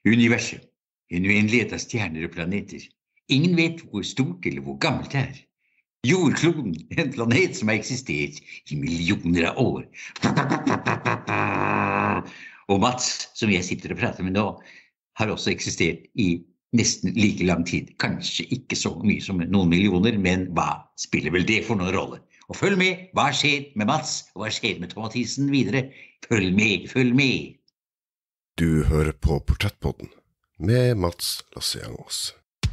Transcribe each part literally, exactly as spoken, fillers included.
Universet, en uendelighet av stjerner og planeter. Ingen vet hvor stort eller hvor gammelt det er. Jordkloden, en planet som har eksistert i millioner av år. Og Mats, som jeg sitter og prater med nå, har også eksistert i nesten like lang tid. Kanskje ikke så mye som noen millioner, men hva spiller vel det for noen rolle? Og følg med, hva skjer med Mats, og hva skjer med Tom Mathisen videre? Følg med, følg med! Du hører på Portrettpodden med Mats Lasseangås.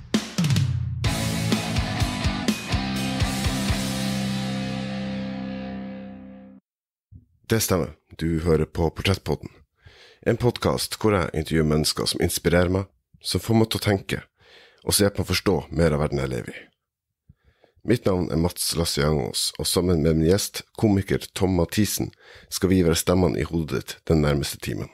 Det stemmer, du hører på Portrettpodden. En podcast hvor jeg intervjuer mennesker som inspirerer meg, som får meg til å tenke, og så hjelper meg å forstå mer av verden jeg lever i. Mitt navn er Mats Lasseangås, og sammen med min gjest, komiker Tom Mathisen, skal vi være stemmene i hodet ditt den nærmeste timen.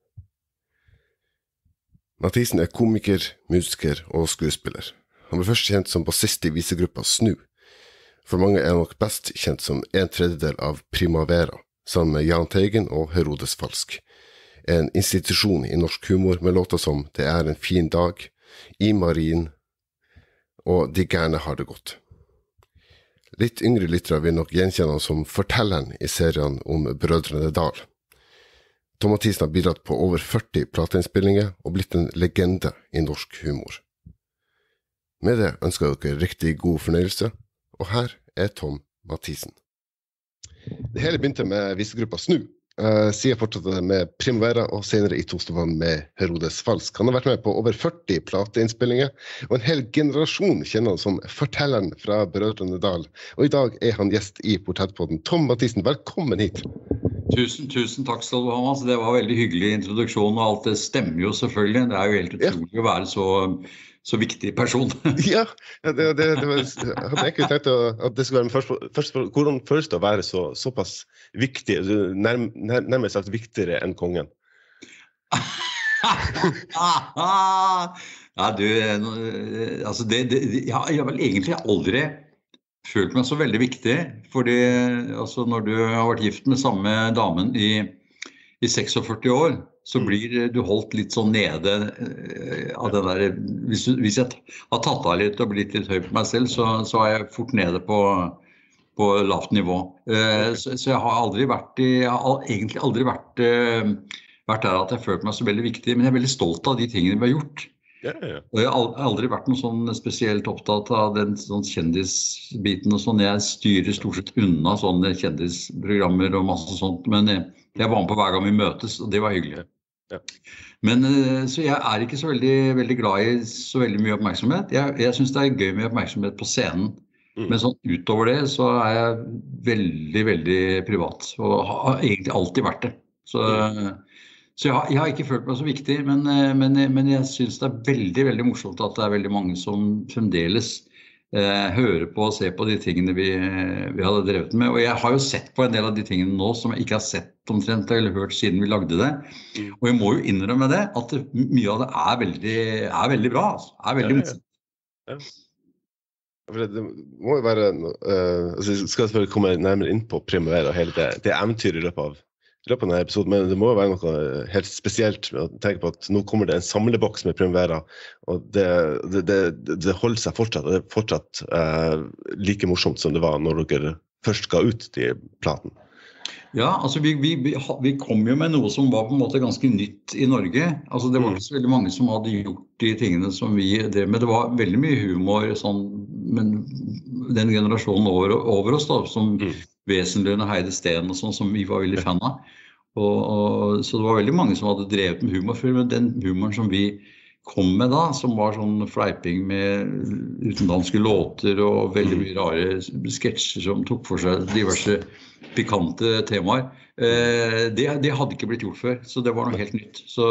Mathisen er komiker, musiker og skuespiller. Han ble først kjent som bassist i visegruppa Snu. For mange er han nok best kjent som en tredjedel av Primavera, sammen med Jahn Teigen og Herodes Falsk. En institusjon i norsk humor med låter som Det er en fin dag, I Marin og De gærne har det godt. Litt yngre lyttere vil nok gjenkjenne han som fortelleren i serien om Brødrene Dal. Tom Mathisen har bidratt på over førti plateinnspillinger og blitt en legende i norsk humor. Med det ønsker jeg dere riktig god fornøyelse, og her er Tom Mathisen. Det hele begynte med visegruppa Snu. Uh, siden fortsatte med Primavera og senere i Tostevann med Herodes Falsk. Han har vært med på over førti plateinnspillinger, og en hel generasjon kjenner han som fortelleren fra Brødrene Dal. Og i dag er han gjest i Portrettpodden. Tom Mathisen, velkommen hit. Tusen, tusen takk skal du ha, Mats. Det var veldig hyggelig introduksjon, og alt det stemmer jo selvfølgelig. Det er jo helt utrolig ja. Å være så... så viktig person. ja, det, det, det var, jeg hadde egentlig tenkt at det skulle være først, først hvordan føles det å være så, såpass viktig, nærm, nær, nærmest sagt viktigere enn kongen? ja, du, altså det, det, jeg har vel egentlig aldri følt meg så veldig viktig, fordi altså, når du har vært gift med samme damen i, i førtiseks år, så blir du holdt litt sånn nede uh, av det der, hvis, du, hvis jeg har tatt av litt og blitt litt høy på meg selv, så, så er jeg fort nede på, på lavt nivå. Uh, så, så jeg har aldri vært i, jeg har egentlig aldri vært, uh, vært der at jeg følt meg så veldig viktig, men jeg er veldig stolt av de tingene vi har gjort. Ja, ja. Og jeg har aldri vært noe sånn spesielt opptatt av den sånn kjendisbiten og sånn. Jeg styrer stort sett unna sånne kjendisprogrammer og masse sånt, men jeg, jeg var med på hver gang vi møtes, og det var hyggelig. Ja. Men så jeg er ikke så veldig, veldig glad i så veldig mye oppmerksomhet. Jeg, jeg synes det er gøy med oppmerksomhet på scenen, mm. men sånn utover det så er jeg veldig, veldig privat, og har egentlig alltid vært det. Så, mm. så jeg, har, jeg har ikke følt meg så viktig, men, men, men jeg synes det er veldig, veldig morsomt at det er veldig mange som fremdeles eh, hører på og ser på de tingene vi, vi hadde drevet med. Og jeg har jo sett på en del av de tingene nå som jeg ikke har sett omtrent eller hørt siden vi lagde det. Og jeg må jo innrømme det, at det, mye av det er veldig, er veldig bra, altså. Er veldig morsomt. Ja, ja. Ja. Det må jo være, uh, altså jeg skal selvfølgelig komme nærmere inn på Primavera og hele det, det eventyret i løpet av, i løpet av denne episoden, men det må jo være noe helt spesielt med å tenke på at nå kommer det en samleboks med Primavera, og det, det, det, det holder seg fortsatt, og det er fortsatt uh, like morsomt som det var når dere først ga ut de platen. Ja, altså vi, vi, vi kom jo med noe som var på en måte ganske nytt i Norge. Altså det var ikke så veldig mange som hadde gjort de tingene som vi drev med. Det var veldig mye humor, sånn, men den generasjonen over, over oss da, som mm. Wesenlund og Heide Steen og sånn, som vi var veldig fan av. Og, og, så det var veldig mange som hadde drevet med humor før, men den humoren som vi kom med da, som var sånn fleiping med utenlandske låter og veldig mye rare sketsjer som tok for seg diverse pikante temaer. Eh, det, det hadde ikke blitt gjort før, så det var noe helt nytt. Så,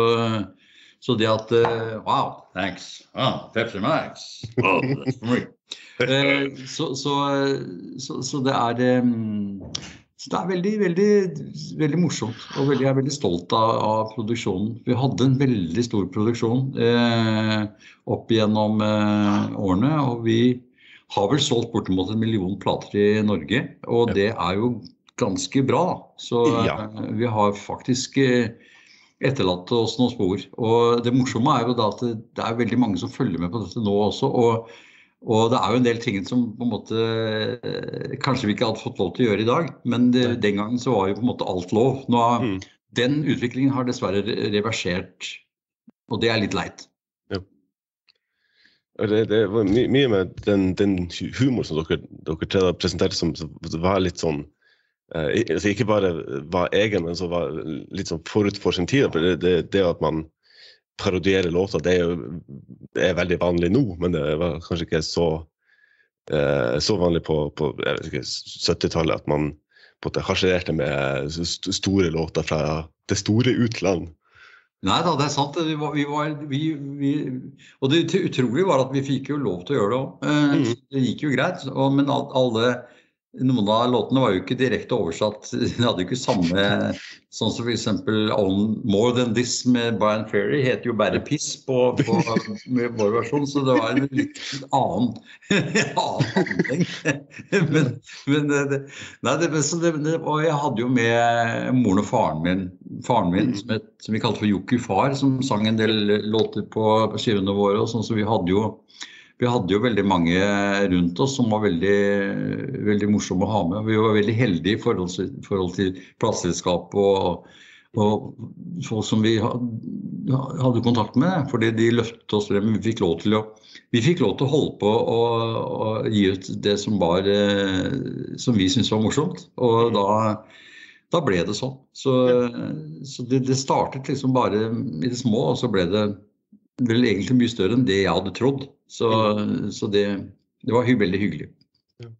så det at, uh, wow, thanks, ah, Pepsi Max, oh, that's for me. Eh, så, så, så, så det er... Um, Så det er veldig, veldig, veldig morsomt, og veldig, jeg er veldig stolt av, av produksjonen. Vi hadde en veldig stor produksjon eh, opp gjennom eh, årene, og vi har vel solgt bortimot en million plater i Norge, og det er jo ganske bra. Så ja. eh, vi har faktisk, eh, etterlatt oss noen spor. Og det morsomme er jo da at det, det er veldig mange som følger med på dette nå også, og, og det er jo en del ting som på en måte kanskje vi ikke hadde fått lov til å gjøre i dag, men det, den gangen så var jo på en måte alt lov. Nå, mm. Den utviklingen har dessverre reversert, og det er litt leit. Ja. Det, det var my mye med den, den humor som dere, dere presenterte som var litt sånn, eh, altså ikke bare var egen, men så var litt sånn forut for sin tid. Det, det, det at man parodierer låter, det er jo det er veldig vanlig nå, men det var kanskje ikke så, eh, så vanlig på, på jeg vet ikke, syttitallet at man på en måte harsererte med store låter fra det store utland. Nei da, det er sant. Vi var, vi var, vi, vi, og det utrolige var at vi fikk jo lov til å gjøre det også. Mm. Det gikk jo greit, og, men alle, noen av låtene var jo ikke direkte oversatt. De hadde jo ikke samme, sånn som for eksempel More Than This med Brian Ferry heter jo bare piss på, på med vår versjon, så det var en litt annen, annen handling. Men, men det, nei, det, så det, det, og jeg hadde jo med moren og faren min, faren min som, et, som vi kalte for Joku Far, som sang en del låter på, på skivene våre, og sånn, så vi hadde jo Vi hadde jo veldig mange rundt oss som var veldig, veldig morsomme å ha med. Vi var veldig heldige i forhold til, forhold til plateselskap og, og folk som vi hadde kontakt med, fordi de løftet oss frem. Vi fikk lov til å, vi fikk lov til å holde på og, og gi ut det som, var, som vi syntes var morsomt. Og da, da ble det sånn. Så, så det, det startet liksom bare i det små, og så ble det vel egentlig mye større enn det jeg hadde trodd. Så, så det, det var hy veldig hyggelig. Ja.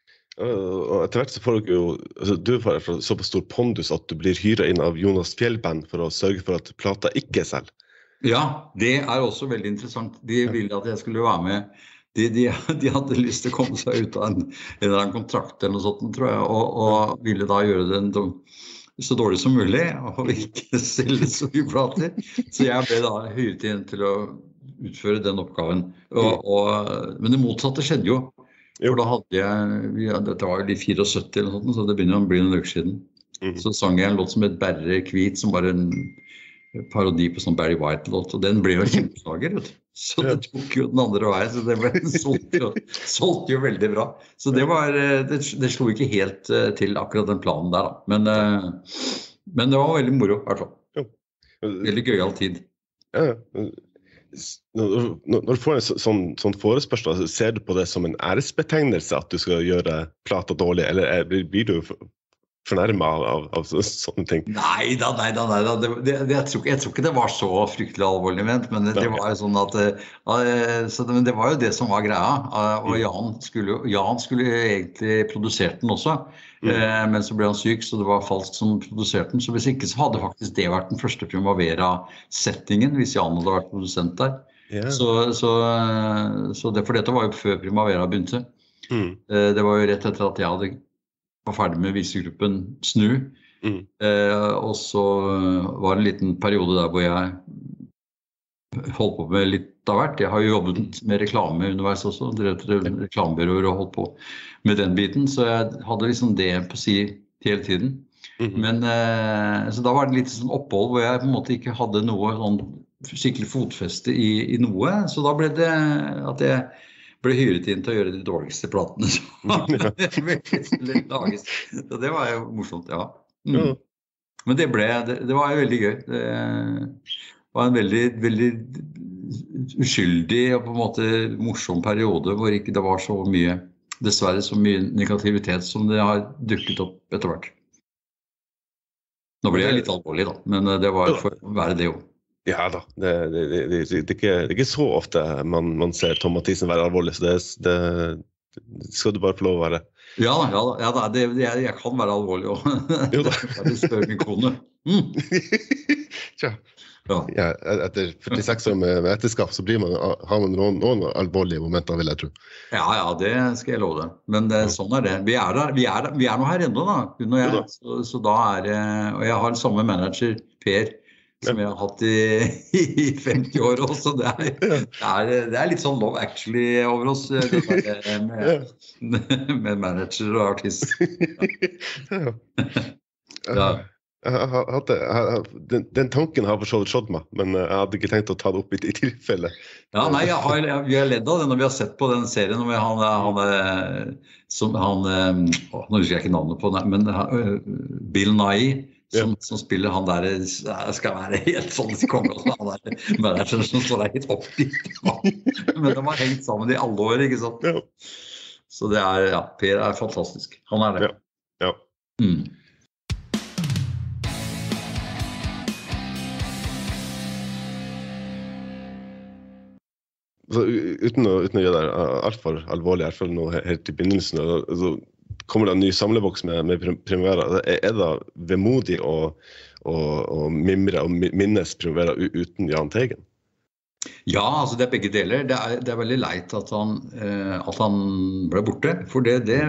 Og etter hvert så får du jo, altså du får fra såpass stor pondus at du blir hyret inn av Jonas Fjellband for å sørge for at plata ikke selv. Ja, det er også veldig interessant. De ville at jeg skulle være med. De, de, de hadde lyst til å komme seg ut av en, en eller annen kontrakt eller noe sånt, tror jeg, og, og ville da gjøre den så dårlig som mulig, og ikke selge så mye plater. Så jeg ble da hyret inn til å utføre den oppgaven. Og, og, men det motsatte skjedde jo. For da hadde jeg, vi, dette var jo i syttifire eller noe sånt, så det begynner å bli noen uker siden. Så sang jeg en låt som het Berre Kvit, som var en parodi på sånn Barry White-låt, og den ble jo kjempeslager, vet du. Så det tok jo den andre veien, så det ble solgt jo, solgt jo veldig bra. Så det var, det, det slo ikke helt til akkurat den planen der da. Men, men det var veldig moro, i hvert fall. Veldig gøyal tid. Ja, når, når du får en sånn, sånn forespørsel, ser du på det som en æresbetegnelse at du skal gjøre plata dårlig, eller er, blir du fornærmet av, av, av sånne ting? Nei da, nei da, nei da. Det, det, det, jeg, tror, jeg tror ikke det var så fryktelig alvorlig ment, men det, det var jo sånn at uh, så det, men det var jo det som var greia, uh, og Jan skulle, Jan skulle egentlig produsert den også, mm. uh, men så ble han syk, så det var falsk som produserte den, så hvis ikke så hadde faktisk det vært den første Primavera-settingen, hvis Jan hadde vært produsent der. Yeah. Så, så, uh, så det, for dette var jo før Primavera begynte. Mm. Uh, det var jo rett etter at jeg hadde var ferdig med visegruppen Snu, mm. eh, og så var det en liten periode der hvor jeg holdt på med litt av hvert. Jeg har jo jobbet med reklame underveis også, drevet reklamebyråer og holdt på med den biten, så jeg hadde liksom det på å si hele tiden. Mm. Men, eh, så da var det litt sånn opphold hvor jeg på en måte ikke hadde noe sånn skikkelig fotfeste i, i noe, så da ble det at jeg ble hyret inn til å gjøre de dårligste platene. Så det var jo morsomt, ja. Mm. Men det ble, det, det var jo veldig gøy. Det var en veldig, veldig uskyldig og på en måte morsom periode, hvor ikke det var så mye, dessverre så mye negativitet som det har dukket opp etter hvert. Nå ble jeg litt alvorlig da, men det var for å være det jo. Ja da, det, det, det, det, det, er ikke, det er ikke så ofte man, man ser Tom Mathisen være alvorlig, så det, det, det skal du bare få lov å være. Ja da, ja da, ja da det, jeg, jeg kan være alvorlig også. Jo da. Det spør min kone. Mm. Tja. Ja. Ja, etter førtiseks år med, med etterskap så blir man, har man noen, noen alvorlige momenter, vil jeg tro. Ja, ja, det skal jeg love deg. Men det, sånn er det. Vi er, der, vi er, vi er nå her enda da, hun og jeg. Så, så da er det, og jeg har samme manager, Per, som jeg har hatt i, i femti år også. Det er, det, er, det er litt sånn Love Actually over oss, det der med, med manager og artist. Ja. Ja. Jeg hadde, jeg, den, den tanken har for så vidt slått meg, men jeg hadde ikke tenkt å ta det opp i, i tilfelle. Ja, nei, jeg har, jeg, vi har ledd av det når vi har sett på den serien, når vi, han, han, som, han, å, nå husker jeg ikke navnet på den, men uh, Bill Nye, som, ja. som spiller han der, jeg skal være helt sånn i kongen, han der, manageren som står der helt oppgitt, men de har hengt sammen i alle år, ikke sant? Ja. Så det er, ja, Per er fantastisk, han er det. Ja, ja. Mm. Så uten å, uten å gjøre det alt for alvorlig, i hvert fall nå helt i begynnelsen, så kommer det en ny samleboks med, med Primavera. Er det vemodig å, å, å mimre og minnes Primavera uten Jahn Teigen? Ja, altså det er begge deler. Det er, det er veldig leit at han, eh, at han ble borte, for det, det,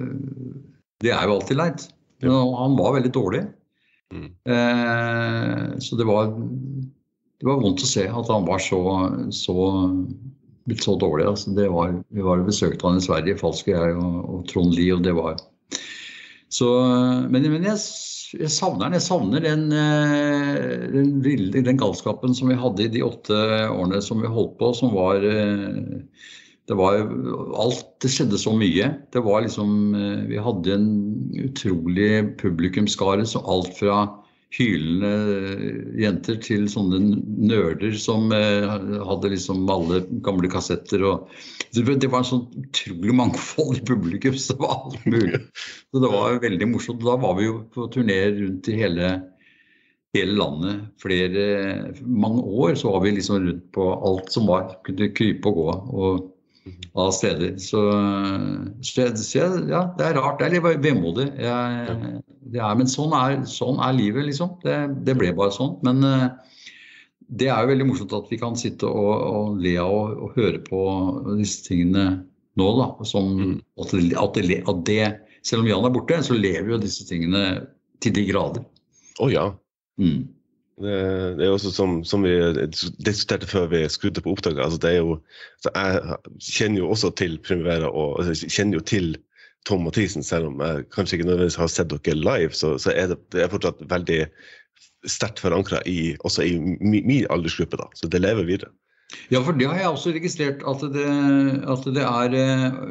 det er jo alltid leit. Men ja. Han var veldig dårlig. Mm. Eh, så det var, det var vondt å se at han var så, så, blitt så dårlig. Altså det var, vi var besøkt han i Sverige, Falsk og jeg og, og Trond Lie, og det var... Så, men men jeg, jeg savner jeg savner den, den, vilde, den galskapen som vi hadde i de åtte årene som vi holdt på, som var, det var alt, det skjedde så mye. Det var liksom, vi hadde en utrolig publikumskare, så alt fra hylende jenter til sånne nerder som hadde liksom alle gamle kassetter, og det var en sånn utrolig mangfold i publikum, så det var alt mulig. Så det var veldig morsomt. Da var vi jo på turné rundt i hele, hele landet. Flere, mange år så var vi liksom rundt på alt som var, kunne krype og gå og av steder. Så, så, så ja, det er rart, det er litt vemodig. Jeg, det er, men sånn er, sånn er livet liksom. Det, det ble bare sånn, men det er jo veldig morsomt at vi kan sitte og, og le av og, og høre på disse tingene nå da, som at det, at det, at det, selv om Jahn er borte, så lever jo disse tingene til de grader. Å ja. Mm. Det, det er også som, som vi diskuterte før vi skrudde på opptaket, altså det er jo, altså jeg kjenner jo også til Primavera, og altså jeg kjenner jo til Tom Mathisen, selv om jeg kanskje ikke nødvendigvis har sett dere live, så, så er det, det er fortsatt veldig sterkt forankret i, også i min, min aldersgruppe da, så det lever videre. Ja, for det har jeg også registrert, at det, at det er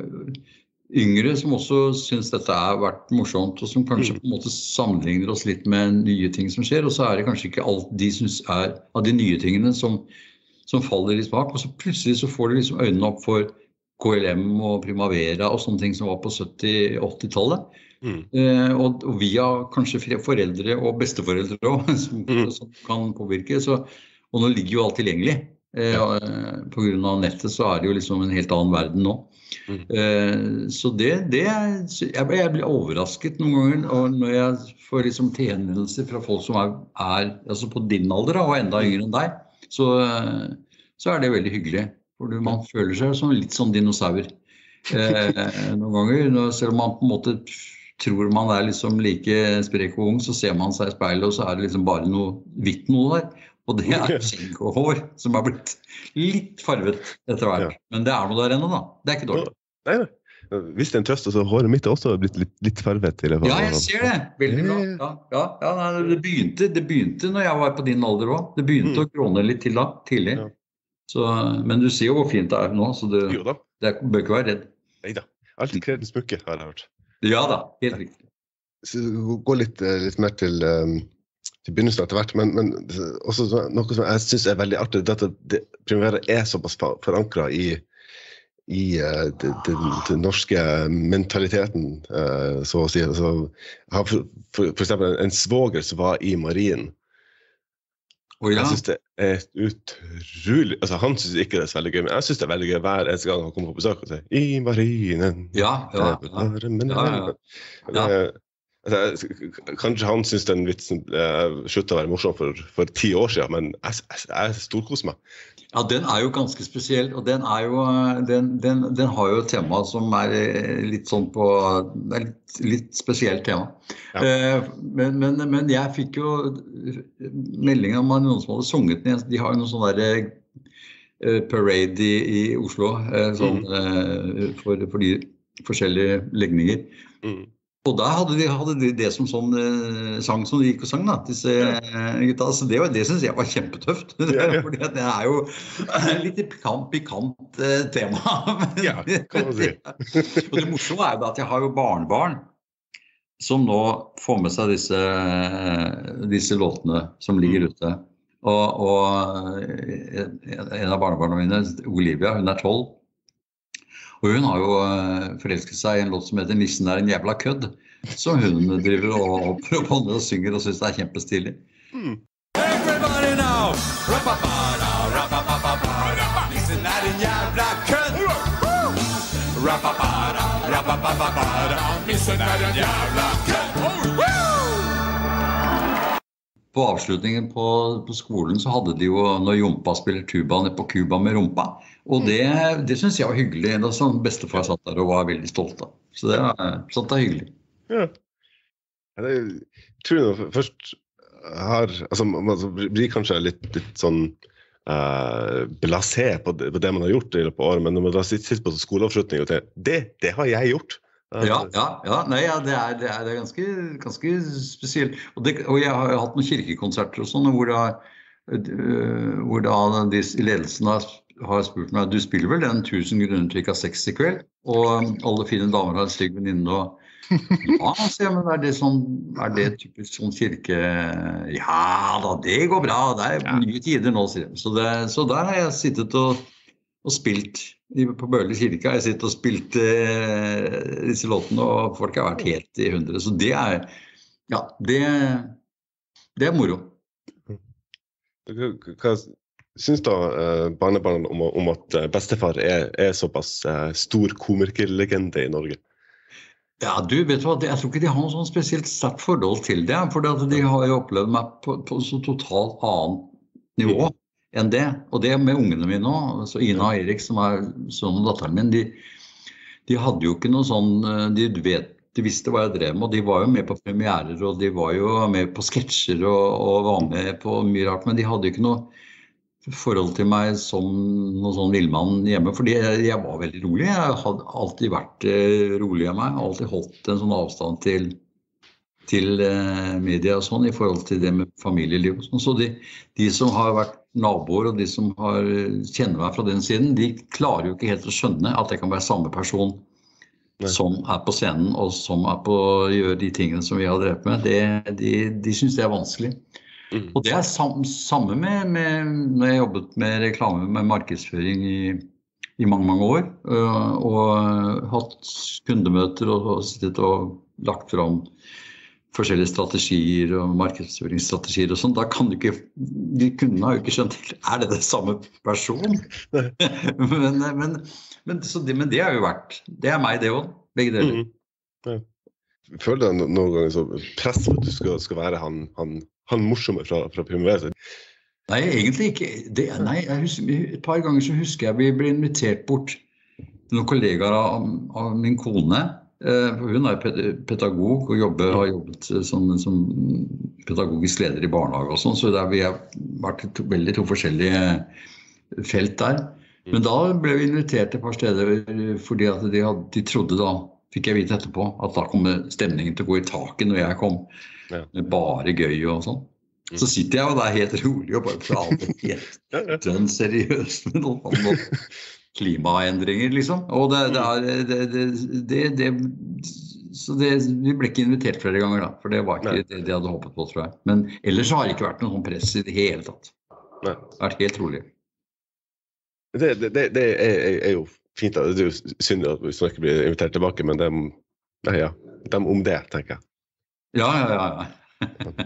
yngre som også synes dette har vært morsomt, og som kanskje på en måte sammenligner oss litt med nye ting som skjer, og så er det kanskje ikke alt de synes er av de nye tingene som, som faller i smak, og så plutselig så får de liksom øynene opp for K L M og Primavera og sånne ting som var på sytti-åtti-tallet. Mm. Eh, og, og via kanskje foreldre og besteforeldre også, som, mm. som kan påvirke, så, og nå ligger jo alt tilgjengelig. Eh, på grunn av nettet så er det jo liksom en helt annen verden nå. Mm. Eh, så det, det jeg, jeg blir overrasket noen ganger, og når jeg får liksom tilhenvendelser fra folk som er, er altså på din alder og enda yngre enn deg, så, så er det veldig hyggelig, for man føler seg som litt sånn dinosaur eh, noen ganger, selv om man på en måte tror man er liksom like sprek og ung, så ser man seg i speilet, og så er det liksom bare noe hvitt noe der. Og det er skjegg og hår som har blitt litt farvet etter hvert. Ja. Men det er noe der ennå da. Det er ikke dårlig. Nei, nei. Hvis det er en trøst, så håret mitt er også blitt litt, litt farvet. I det ja, jeg ser det. Veldig bra. Ja, ja, ja nei, det, begynte, det begynte når jeg var på din alder også. Det begynte mm. å gråne litt til da, tidlig. Ja. Så, men du ser jo hvor fint det er nå, så det, det bør ikke være redd. Neida. Alltid kredens smykke har jeg hørt. Ja da, helt riktig. Så gå litt, litt mer til... Um til begynnelsen etter hvert, men, men også noe som jeg synes er veldig artig, det at det, Primavera er såpass forankret i, i uh, den, den norske mentaliteten, uh, så å si. Altså, jeg har for, for, for eksempel en svoger som var i marinen. Oh, ja. Jeg synes det er utrolig, altså han synes ikke det er så veldig gøy, men jeg synes det er veldig gøy hver eneste gang han kommer på besøk og sier, i marinen. Ja, ja, ja. ja, ja. ja. ja. Kanskje han synes den vitsen uh, sluttet å være morsom for, for ti år siden, men jeg, jeg, jeg storkoser meg. Ja, den er jo ganske spesiell, og den, er jo, den, den, den har jo et tema som er litt sånn på, det er litt, litt spesielt tema. Ja. Uh, men, men, men jeg fikk jo melding om noen som hadde sunget den, de har jo noen sånne der, uh, parade i, i Oslo, uh, sånn, uh, for, for de forskjellige legninger. Mm. Og der hadde de, hadde de det som sånn eh, sang som de gikk og sang, da, disse eh, gutta. Så det, var- det synes jeg var kjempetøft. Ja, ja. Fordi at det er jo litt pikant, pikant eh, tema. Men- Ja, kan man si. og det morsomme er jo da at jeg har jo barnebarn som nå får med seg disse, disse låtene som ligger ute. Og, og en av barnebarna mine, Olivia, hun er tolv. Og hun har jo eh, forelsket seg i en låt som heter Nissen er en jævla kødd, som hun driver og proponder og synger og synes det er kjempestilig. Everybody now! Rapapara, rapapapapara, nissen er en jævla kødd! Rapapara, rapapapapara, nissen er en jævla kødd! På avslutningen på, på skolen så hadde de jo, når Jompa spiller tuba ned på Cuba med rumpa, og det, det synes jeg var hyggelig. Da sånn bestefar satt der og var veldig stolt av. Så det var sånt er hyggelig. Ja. Ja, det, jeg tror jeg først har, altså man blir kanskje litt, litt sånn uh, blasé på det, på det man har gjort i løpet av året, men når man da sitter, sitter på skoleavslutning og tenker, det, det har jeg gjort. Ja, ja, ja, nei, ja det, er, det, er, det er ganske, ganske spesielt. Og, det, og jeg har hatt noen kirkekonserter og sånn, hvor, da, øh, hvor da de i ledelsen har, har spurt meg, du spiller vel den tusen grunner til ikke ha sex i kveld? Og alle fine damer har en stygg venninne og ja, så, ja, men er det sånn, er det typisk sånn kirke? Ja da, det går bra, det er nye tider nå, sier jeg. Så, det, så der har jeg sittet og, og spilt på Bøle kirke, har jeg sittet og spilt eh, disse låtene, og folk har vært helt i hundre. Så det er, ja, det, det er moro. Hva, hva synes da eh, barnebarn om, om at bestefar er, er såpass eh, stor komikerlegende i Norge? Ja, du vet hva, jeg tror ikke de har noe sånn spesielt sterkt forhold til det, for de har jo opplevd meg på, på så totalt annet nivå enn det. Og det med ungene mine også, så Ina og Erik, som er sønnen og datteren min, de, de hadde jo ikke noe sånn, de, vet, de visste hva jeg drev med, og de var jo med på premierer, og de var jo med på sketsjer og, og var med på mye rart, men de hadde jo ikke noe forhold til meg som noen sånn villmann hjemme, fordi jeg, jeg var veldig rolig. Jeg hadde alltid vært eh, rolig av meg, alltid holdt en sånn avstand til, til eh, media og sånn, i forhold til det med familieliv og sånn. Så de, de som har vært naboer og de som har, kjenner meg fra den siden, de klarer jo ikke helt å skjønne at jeg kan være samme person Nei. Som er på scenen og som er på å gjøre de tingene som vi har drevet med. Det, de, de synes det er vanskelig. Mm. Og det er sam, samme med, med når jeg jobbet med reklame med markedsføring i, i mange, mange år, og, og hatt kundemøter og, og sittet og lagt frem forskjellige strategier og markedsføringsstrategier og sånn. Da kan du ikke, de kundene har jo ikke skjønt, er det det samme person? men, men, men, så det, men det har jo vært, det er meg det også, begge deler. Mm. Ja. Føler du noen ganger så press for at du skal, skal være han, han Han morsomme fra, fra Primavera? Nei, egentlig ikke. Det, nei, jeg husker, et par ganger så husker jeg vi ble invitert bort til noen kollegaer av, av min kone. Eh, hun er pedagog og jobber, har jobbet som, som pedagogisk leder i barnehage og sånn, så der vi har vært to, veldig to forskjellige felt der. Men da ble vi invitert et par steder fordi at de, hadde, de trodde da, fikk jeg vite etterpå, at da kom stemningen til å gå i taket når jeg kom. Ja. Bare gøy og sånn. Så sitter jeg jo der helt rolig og bare prater helt dønn seriøst med noen, noen klimaendringer, liksom. Og det, det er det, det, det, det, så det, vi ble ikke invitert flere ganger da, for det var ikke det de hadde håpet på, tror jeg. Men ellers har det ikke vært noen press i det hele tatt. Det har vært helt rolig. Det, det, det, det er, er jo fint, da. Det er jo synd at vi ikke blir invitert tilbake, men dem, nei, ja, dem om det, tenker jeg. Ja, ja, ja, ja.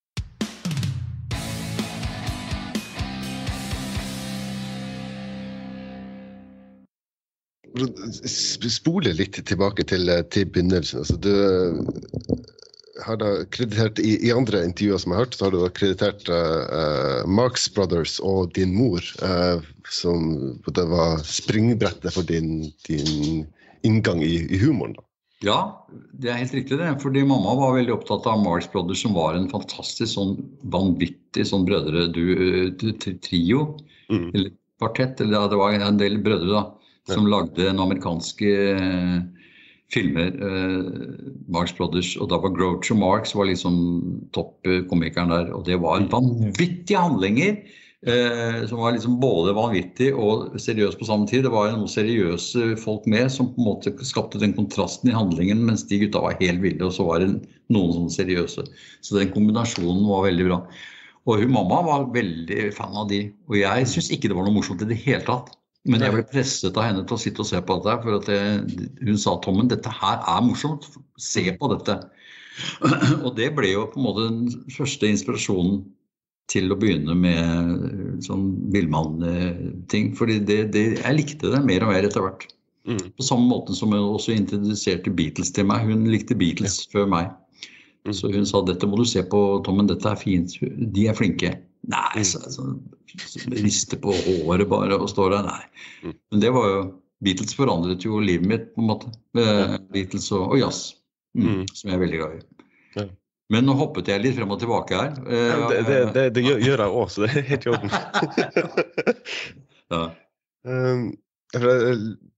Spole litt tilbake til, til begynnelsen. Altså, du har da kreditert, i, i andre intervjuer som jeg har hørt, så har du da kreditert uh, Marx Brothers og din mor, uh, som det var springbrettet for din, din inngang i, i humoren da. Ja, det er helt riktig det, fordi mamma var veldig opptatt av Marx Brothers, som var en fantastisk sånn vanvittig sånn brødre du, du, trio, mm. eller kvartett, eller det var en del brødre da, som ja. lagde en amerikanske filmer, eh, Marx Brothers, og da var Groucho Marx var liksom toppkomikeren der, og det var vanvittige handlinger, eh, som var liksom både vanvittig og seriøs på samme tid. Det var noen seriøse folk med som på en måte skapte den kontrasten i handlingen, mens de gutta var helt vilde, og så var det noen sånn seriøse. Så den kombinasjonen var veldig bra. Og hun mamma var veldig fan av de, og jeg synes ikke det var noe morsomt i det hele tatt. Men jeg ble presset av henne til å sitte og se på dette, for at jeg, hun sa, Tommen, dette her er morsomt, se på dette. Og det ble jo på en måte den første inspirasjonen til å begynne med sånn Villmann-ting, fordi det, det, jeg likte det mer og mer etter hvert. Mm. På samme måte som hun også introduserte Beatles til meg, hun likte Beatles ja. Før meg. Mm. Så hun sa, dette må du se på, Tommen, dette er fint, de er flinke. Nei, så, så, så rister på håret bare og står der, nei. Men det var jo, Beatles forandret jo livet mitt på en måte. Beatles og, og jazz, mm, som jeg er veldig glad i. Ja. Men nå hoppet jeg litt frem og tilbake her. Ja, det, det, det, det gjør, gjør jeg også, det er helt i orden. Ja. Um, jeg,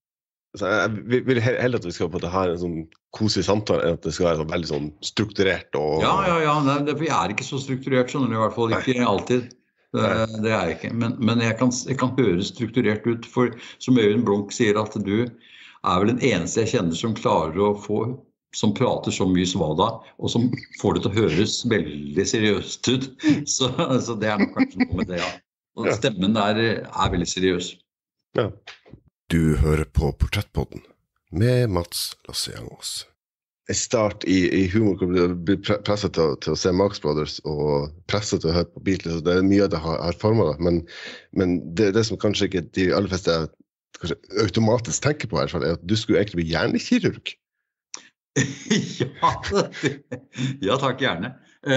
jeg vil heller at vi skal på det her en sånn kosig samtale enn at det skal være veldig sånn strukturert og... Ja, ja, ja, nei, det, for jeg er ikke så strukturert, skjønner du, i hvert fall ikke alltid. Det, det er jeg ikke, men, men jeg, kan, jeg kan høre strukturert ut, for som Øyvind Blunk sier at du er vel den eneste jeg kjenner som klarer å få, som prater så mye svada, og som får det til å høres veldig seriøst ut. Så, så det er nok kanskje noe med det, ja. Og stemmen der er veldig seriøs. Ja. Du hører på Portrettpodden med Mats Lasseangås. Jeg start i, i humor, hvor du blir presset til, til å se Marx Brothers og presset til å høre på Beatles, og det er mye av det har, har formet, men, men det, det som kanskje ikke de aller fleste kanskje automatisk tenker på her, er at du skulle egentlig bli hjernekirurg. ja, det, ja, takk gjerne.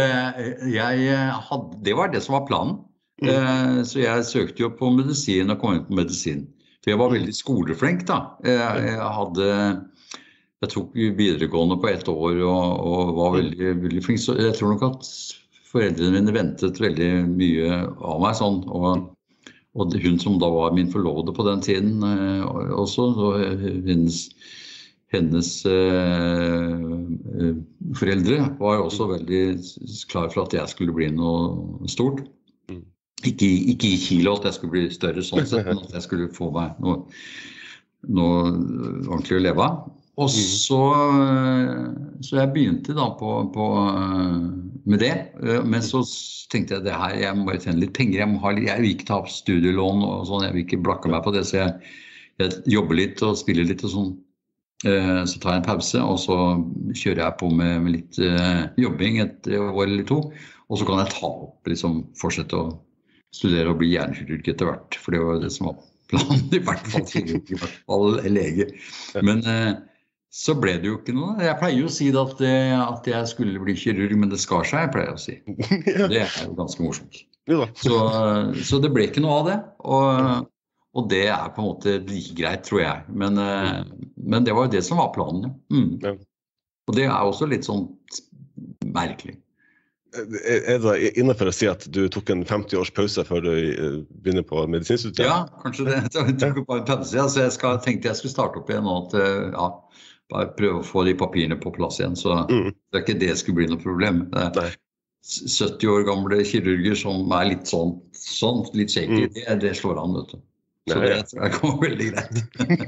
Jeg hadde, det var det som var planen, mm. så jeg søkte jo på medisin og kom inn på medisin. For jeg var veldig skoleflink da. Jeg, jeg hadde, jeg tok videregående på ett år og, og var veldig, veldig flink, så jeg tror nok at foreldrene mine ventet veldig mye av meg sånn, og, og hun som da var min forlovede på den tiden også, og hennes, hennes eh, foreldre var også veldig klar for at jeg skulle bli noe stort. Ikke, ikke i kilo at jeg skulle bli større sånn sett, men at jeg skulle få meg noe, noe ordentlig å leve av. Og så, så jeg begynte da på, på, med det, men så tenkte jeg det her, jeg må tjene litt penger, jeg, må ha, jeg vil ikke ta opp studielån og sånn, jeg vil ikke blakke meg på det, så jeg, jeg jobber litt og spiller litt og sånn. Så tar jeg en pause, og så kjører jeg på med, med litt jobbing et år eller to, og så kan jeg ta opp, liksom, fortsette å studere og bli hjernekirurg etter hvert, for det var det som var planen, i hvert fall kirurg, i hvert fall lege. Men eh, så ble det jo ikke noe. Jeg pleier jo å si at, at jeg skulle bli kirurg, men det skar seg, jeg pleier å si. Det er jo ganske morsomt. Så, så det ble ikke noe av det, og, og det er på en måte like greit, tror jeg. Men, eh, men det var jo det som var planen, ja. Mm. Og det er også litt sånn merkelig. Er det innenfor å si at du tok en femti års pause før du begynner på medisinstudiet? Ja, kanskje det. Jeg tok bare en pause, ja, så jeg skal, tenkte jeg skulle starte opp igjen nå til, ja, bare prøve å få de papirene på plass igjen, så mm. det er ikke det skulle bli noe problem. Det er sytti år gamle kirurger som er litt sånn, sånn litt shaky, mm. det, det slår an, vet du. Så Nei, det tror jeg kommer veldig greit.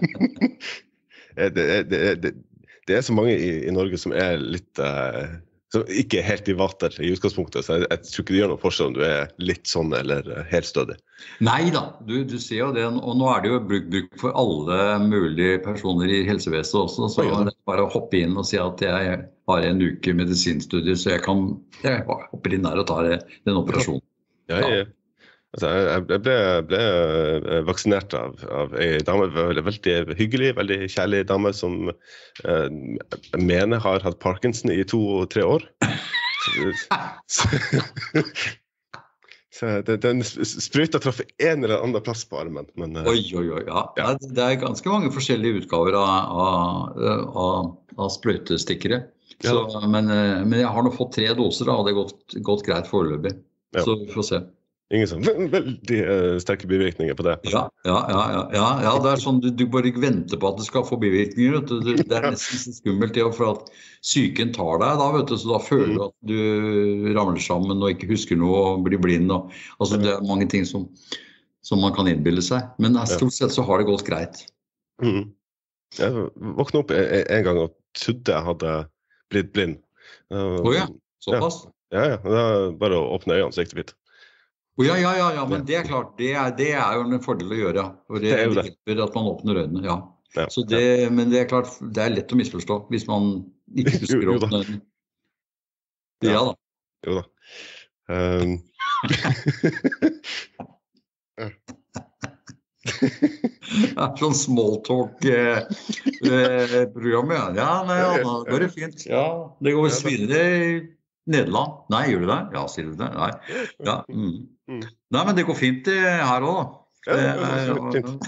det, det, det, det er så mange i, i Norge som er litt... Uh, som ikke er helt i vater i utgangspunktet, så jeg, jeg tror ikke det gjør noe forskjell om du er litt sånn eller helt stødig. Nei da, du, du ser jo det, og nå er det jo bruk, bruk for alle mulige personer i helsevesenet også, så ja. Det er bare å hoppe inn og si at jeg har en uke medisinstudier, så jeg kan jeg hoppe inn der og ta den operasjonen. Ja, ja. Altså, jeg ble, ble vaksinert av, av en dame, veldig, veldig hyggelig, veldig kjærlig dame som eh, jeg mener har hatt Parkinson i to-tre år. Så, så det, den spruta traff en eller annen plass på armen. Men, oi, oi, oi, ja. ja. Det er ganske mange forskjellige utgaver av, av, av, av sprøytestikkere. Så, ja. men, men jeg har nå fått tre doser, da, og det har gått, gått greit foreløpig. Ja. Så vi får se. Ingen sånn veldig uh, sterke bivirkninger på det. Ja, ja, ja, ja, ja, ja, det er sånn, du, du bare ikke venter på at det skal få bivirkninger, vet du. Det er nesten så skummelt det, for at syken tar deg da, vet du, så da føler du at du ramler sammen og ikke husker noe og blir blind. Og, altså det er mange ting som, som man kan innbille seg, men stort sett så har det gått greit. Mm. Jeg våknet opp en, en gang og trodde jeg hadde blitt blind. Å uh, ja, såpass? Ja, ja, ja. Bare å åpne øynene så gikk det fint. Oh, ja, ja, ja, ja, men det er klart, det er, det er jo en fordel å gjøre, for det, det, det hjelper at man åpner øynene, ja. ja Så det, ja. Men det er klart, det er lett å misforstå hvis man ikke husker å åpne øynene. Ja, ja da. Jo da. Um. Det er sånn smalltalk-program, ja. Ja, nei, ja, da går det fint. Ja, det går svinere i Nederland. Nei, gjør du det? Ja, sier du det? Nei. Ja, mm. Mm. Nei, men det går fint her også, da. Ja, det går fint.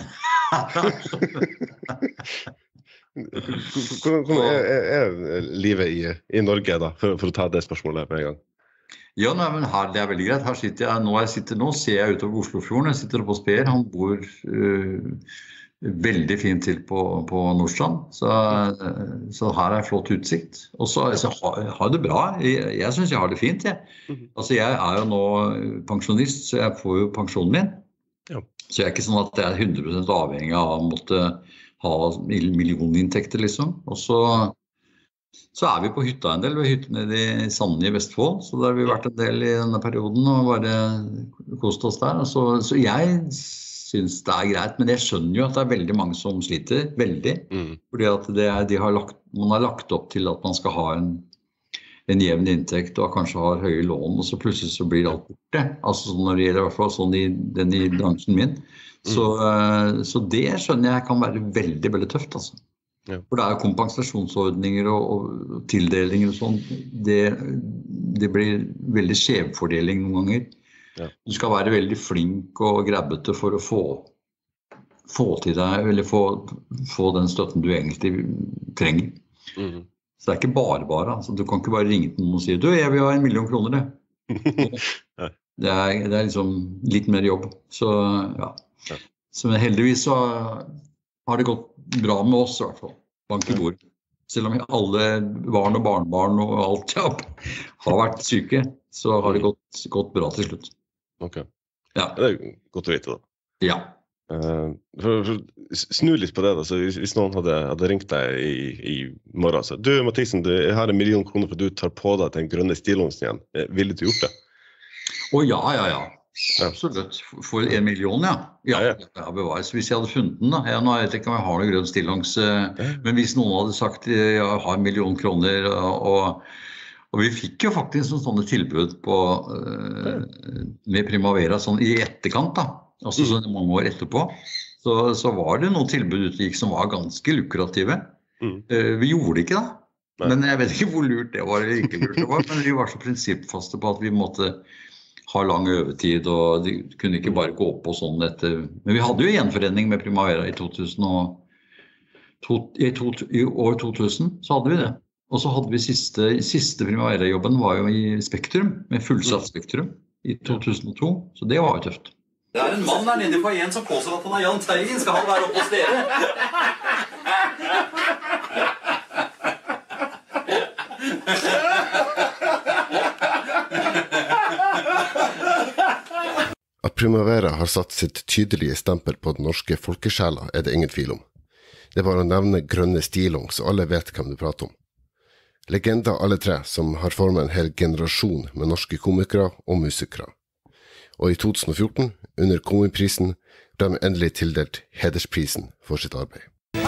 Hvordan er, er livet i, i Norge, da, for, for å ta det spørsmålet med en gang? Ja, nei, men her, det er veldig greit. Her sitter jeg, nå, jeg sitter, nå ser jeg utover Oslofjorden, jeg sitter på Sper, han bor uh, veldig fint til på, på Nordstrand, så, så her er flott utsikt. Og så altså, har jeg det bra, jeg, jeg synes jeg har det fint, jeg. Altså, jeg er jo nå pensjonist, så jeg får jo pensjonen min. Ja. Så jeg er ikke sånn at jeg er hundre prosent avhengig av å måtte ha millioninntekter, liksom. Og så, så er vi på hytta en del, vi er hytta nede i Sanden i Vestfold, så der har vi vært en del i denne perioden og bare kost oss der. Så, så jeg synes det er greit, men jeg skjønner jo at det er veldig mange som sliter, veldig. Mm. Fordi at det er, de har lagt, man har lagt opp til at man skal ha en, en jevn inntekt og kanskje har høye lån, og så plutselig så blir det alt borte. Altså når det gjelder i hvert fall sånn i, den i bransjen min. Mm. Så, så det skjønner jeg kan være veldig, veldig tøft, altså. Ja. For det er jo kompensasjonsordninger og, og tildelinger og sånn. Det, det blir veldig skjevfordeling noen ganger. Ja. Du skal være veldig flink og grabbete for å få, få til deg, eller få, få den støtten du egentlig trenger. Mm. Så det er ikke bare bare, altså. Du kan ikke bare ringe til noen og si, du, jeg vil ha en million kroner, det. det, er, det er liksom litt mer jobb. Så ja. Ja. Så heldigvis så har det gått bra med oss i hvert fall, bank i bord. Selv om alle barn og barnbarn og alt ja, har vært syke, så har det gått, gått bra til slutt. Ok, ja. Det er godt å vite da. Ja. Uh, for, for snu litt på det da, så hvis, hvis noen hadde, hadde ringt deg i, i morgen, så du Mathisen, du, jeg har en million kroner for at du tar på deg den grønne stillongsen igjen. Ville du gjort det? Å ja, ja, ja. Absolutt. For en million, ja. Ja, ja, ja. Ja, bevares. Hvis jeg hadde funnet den da, jeg, nå vet jeg ikke om jeg har noen grønn stillongs, uh, ja. Men hvis noen hadde sagt, jeg har en million kroner, og, og Og vi fikk jo faktisk noen sånne tilbud på, uh, med Primavera sånn i etterkant da, altså sånn mange år etterpå, så, så var det noen tilbud ute gikk som var ganske lukrative. Mm. Uh, vi gjorde det ikke da, Nei. Men jeg vet ikke hvor lurt det var eller ikke lurt det var, men vi var så prinsippfaste på at vi måtte ha lang øvetid, og de kunne ikke bare gå på sånn etter. Men vi hadde jo gjenforening med Primavera i, to tusen og, to, i, to, i år to tusen, så hadde vi det. Og så hadde vi siste, siste Primavera-jobben var jo i Spektrum, med fullsatt Spektrum, i to tusen og to, så det var jo tøft. Det er en mann der nede på en som påstår at han er Jan Teigen, skal han være oppe hos dere? At Primavera har satt sitt tydelige stempel på den norske folkesjela er det ingen tvil om. Det er bare å nevne grønne stillongs, så alle vet hvem du prater om. Legender alle tre som har formet en hel generasjon med norske komikere og musikere. Og i to tusen og fjorten, under Komiprisen, ble de endelig tildelt hedersprisen for sitt arbeid.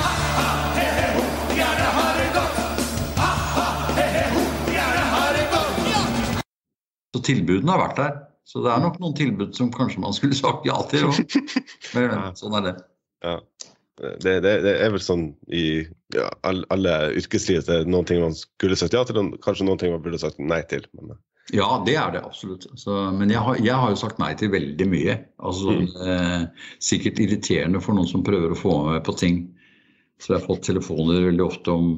Så tilbudene har vært der, så det er nok noen tilbud som kanskje man skulle sagt ja til, men sånn er det. Ja. Det, det, det er vel sånn i ja, alle, alle yrkesliv, det er noen ting man skulle sagt ja til, og kanskje noen ting man burde sagt nei til. Men... Ja, det er det absolutt. Så, men jeg har, jeg har jo sagt nei til veldig mye. Altså, mm. eh, sikkert irriterende for noen som prøver å få med på ting. Så jeg har fått telefoner veldig ofte om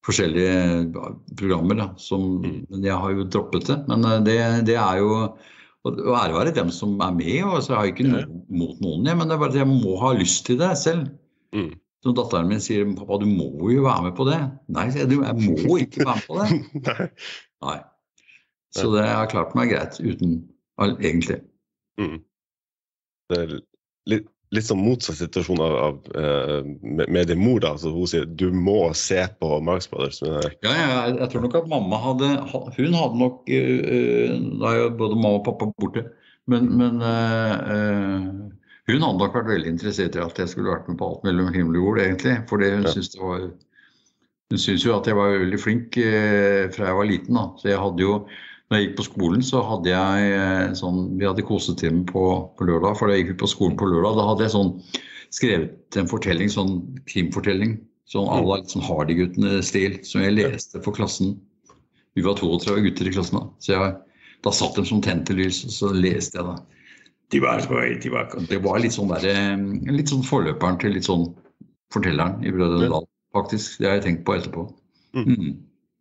forskjellige programmer, da, som, mm. men jeg har jo droppet det. Men det, det er jo Og ære være dem som er med, og så har jeg ikke noe mot noen, ja, men det er bare at jeg må ha lyst til det selv. Mm. Så datteren min sier, pappa, du må jo være med på det. Nei, jeg, jeg må ikke være med på det. Nei. Nei. Så det har klart meg greit, uten, egentlig. Mm. Det er litt, litt sånn motsatt situasjon av, av med, med din mor da, så hun sier, du må se på Marx Brothers. Men, ja, ja, jeg, jeg tror nok at mamma hadde, hun hadde nok, uh, da er jo både mamma og pappa borte, men, men uh, uh, hun hadde nok vært veldig interessert i at jeg skulle vært med på alt mellom himmel og jord, egentlig, fordi hun ja. synes det var, hun synes jo at jeg var veldig flink uh, fra jeg var liten da, så jeg hadde jo, når jeg gikk på skolen så hadde jeg uh, sånn, vi hadde kosetime på, på lørdag, for da jeg gikk på skolen på lørdag, da hadde jeg sånn skrevet en fortelling, sånn krimfortelling, sånn alle litt sånn Hardy-guttene-stil, som jeg leste for klassen. Vi var trettito gutter i klassen da, så jeg, da satt de som tentelys, og så leste jeg da. De var, de var, det var litt sånn der, litt sånn forløperen til litt sånn fortelleren i Brødrene Dal, faktisk. Det har jeg tenkt på etterpå. Mm.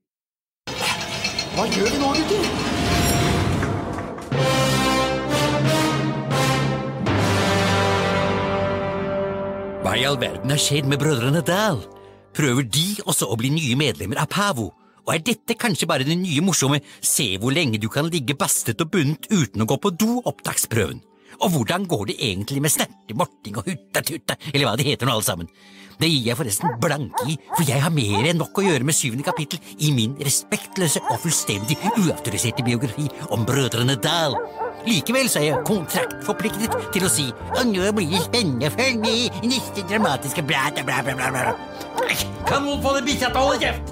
Hva gjør vi nå, gutter? Hva i all verden har skjedd med Brødrene Dal? Prøver de også å bli nye medlemmer av Pavo? Og er dette kanskje bare den nye morsomme «Se hvor lenge du kan ligge bastet og bundet uten å gå på do-opptaksprøven»? Og hvordan går det egentlig med snerte, morting og hutta-tutta, eller hva det heter nå alle sammen? Det gir jeg forresten blanke i, for jeg har mer enn nok å gjøre med syvende kapittel i min respektløse og fullstendig uautoriserte biografi om Brødrene Dal. Likevel så er jeg kontraktforpliktet til å si «Og nå blir det spennende, følg med i neste dramatiske bla bla bla bla bla». Kan noen få det bikkja til å holde kjeft?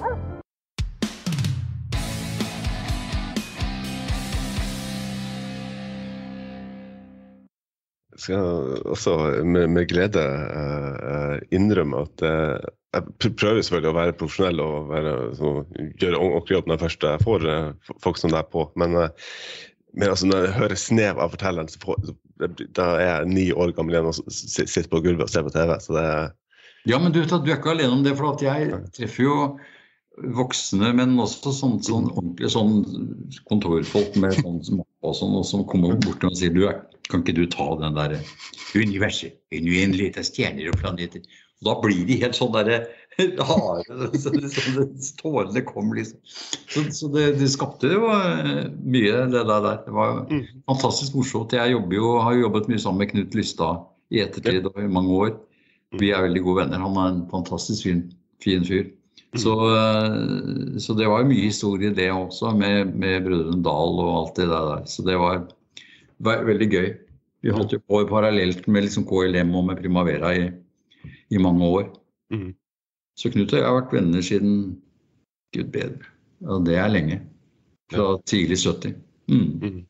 Jeg skal også med, med glede uh, innrømme at uh, jeg prøver selvfølgelig å være profesjonell og være, så, gjøre ordentlig jobb når jeg først får uh, folk som det er på, men, uh, men altså, når jeg hører snev av fortelleren, så får, så, da er jeg ni år gammel igjen og sitter på gulvet og ser på TV, så det er... Ja, men du, du er ikke alene om det, for at jeg treffer jo voksne, men også sånn, sånn ordentlig sånn kontorfolk med sånn som, og sånn, og som kommer bort og sier, du er kan ikke du ta den der universet, uendelige stjerner og planeter? Og da blir de helt sånn der harde, så, så tårene kommer liksom. Så, så det, det skapte jo mye det der. Det var fantastisk morsomt. Jeg jobber jo, har jobbet mye sammen med Knut Lystad i ettertid og i mange år. Vi er veldig gode venner. Han er en fantastisk fin, fin fyr. Så, så det var mye historie det også med, med Brødrene Dal og alt det der. Så det var var veldig gøy. Vi holdt jo på parallelt med liksom K L M og med Primavera i, i mange år. Mm. Så Knut og jeg har vært venner siden Gud bedre. Og det er lenge. Fra ja. Tidlig sytti. Mm. Mm.